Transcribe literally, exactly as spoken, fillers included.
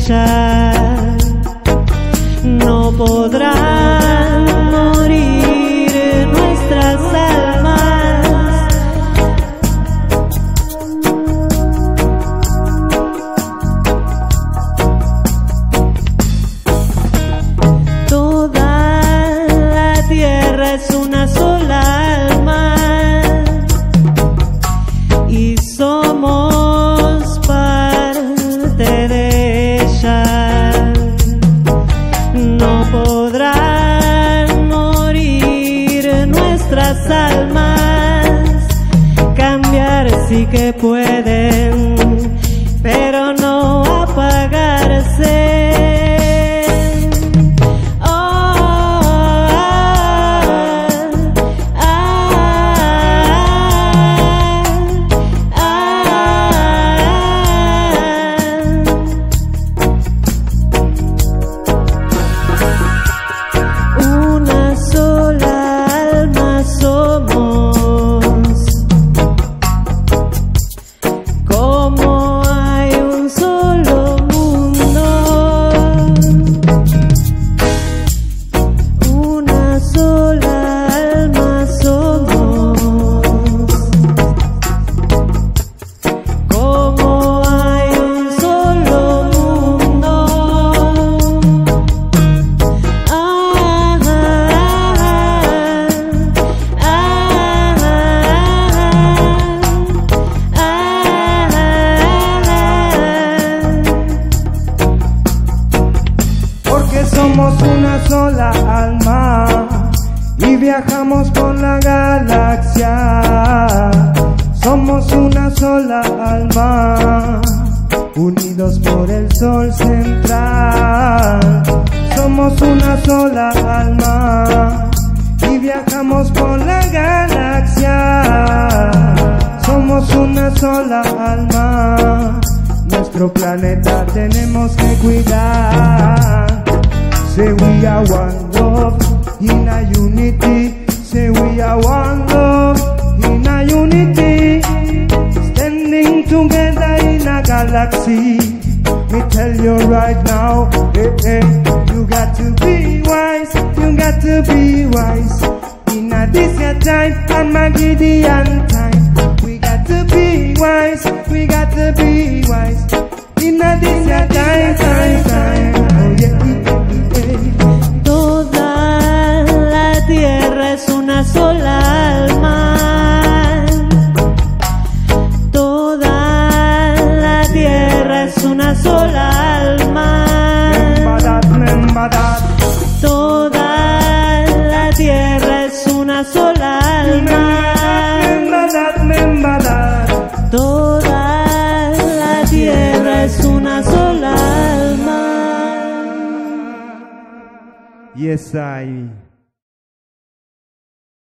ella. No podrán morir nuestras almas. Toda la tierra es una sola alma y somos parte de ella. No podrán morir nuestras almas, cambiar sí que pueden, pero no apagarse. Somos una sola alma y viajamos por la galaxia. Somos una sola alma, unidos por el sol central. Somos una sola alma y viajamos por la galaxia. Somos una sola alma, nuestro planeta tenemos que cuidar. Say we are one love in a unity. Say we are one love in a unity. Standing together in a galaxy. Me tell you right now, hey, hey, you got to be wise. You got to be wise. In a this year time and my Gideon time. We got to be wise. We got to be wise. In a this year time, time, time. Oh yeah. Es una sola alma, toda la tierra es una sola alma, toda la tierra es una sola alma, toda la tierra es una sola alma. Yes, I.